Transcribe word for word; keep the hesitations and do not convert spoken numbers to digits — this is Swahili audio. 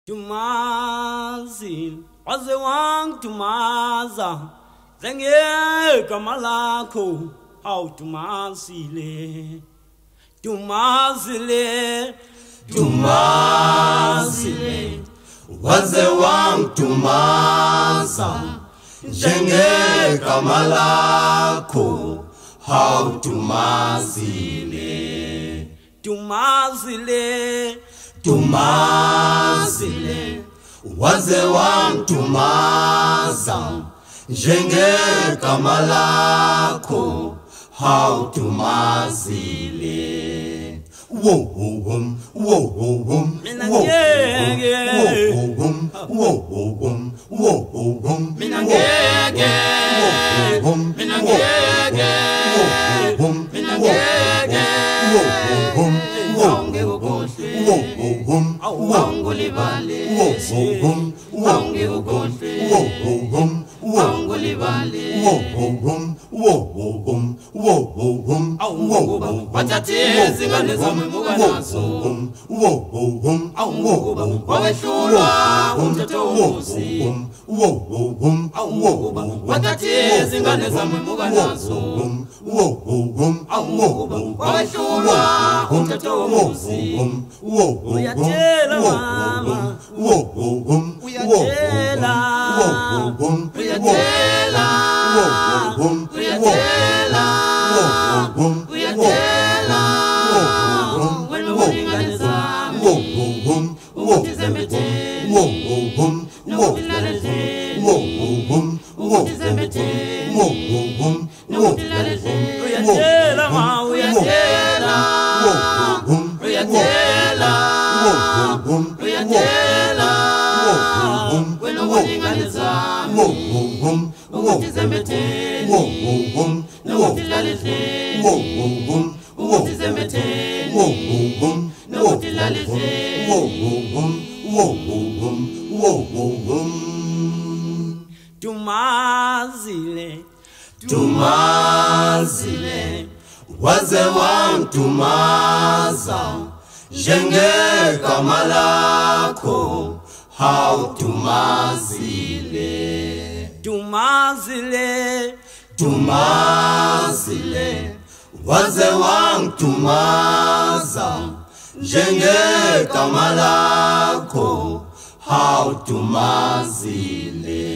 Dumazile waze wangidumaza ngegama lakho awu Dumazile Dumazile Dumazile waze wangidumaza ngegama lakho awu Dumazile Dumazile Dumazile waze wangidumaza njengegama lakho hawu Dumazile wo wo wom wo wo wom mina ngeke wo wom wo wom wo wom mina ngeke mina ngeke mina ngeke awunge ukhohle awungulibale awunge ukhohle awungulibale awunguba wathathe izingane zami muka nazo awunguba wawehlulwa umthetho womuzi awunguba wathathe izingane zami muka nazo awunguba wawehlulwa umthetho womuzi uyatshela mama uyatshela uyatshela uyatshela uyatshela wena ulingane zami ukuthi zembetheni nokuthi lalezeni ukuthi zembetheni nokuthi lalezeni uyatshela ma uyatshela uyatshela uyatshela wena ulingane zami ukuthi zembetheni nokuthi lalezeni ukuthi zembetheni nokuthi lalezeni Dumazile Dumazile waze wangidumaza njengegama lakho hawu Dumazile Dumazile Dumazile waze wangidumaza njengegama lakho hawu Dumazile